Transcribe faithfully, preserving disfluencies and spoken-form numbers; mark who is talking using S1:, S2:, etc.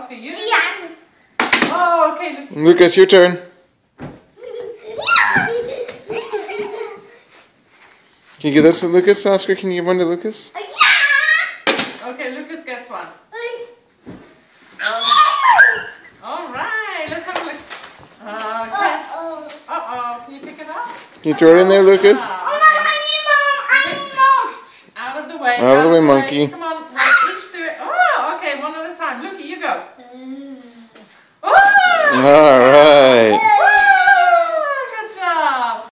S1: Oscar, you.
S2: Yeah.
S1: Oh, okay. Look.
S3: Lucas, your turn. Can you give this to Lucas, Oscar? Can you give one to Lucas?
S1: Okay, Lucas gets one. All right, let's have a look. Okay.
S2: Uh-oh.
S1: Uh-oh, can you pick it up?
S3: Can you throw it in there, Lucas?
S1: Ah,
S2: Oh, Mom, I need more. I need more.
S1: out of the way.
S3: Out of the way, monkey.
S1: Come on, let's each do it. Oh, okay, one at a time. Lucky, you go.
S2: Mm.
S1: Oh!
S3: All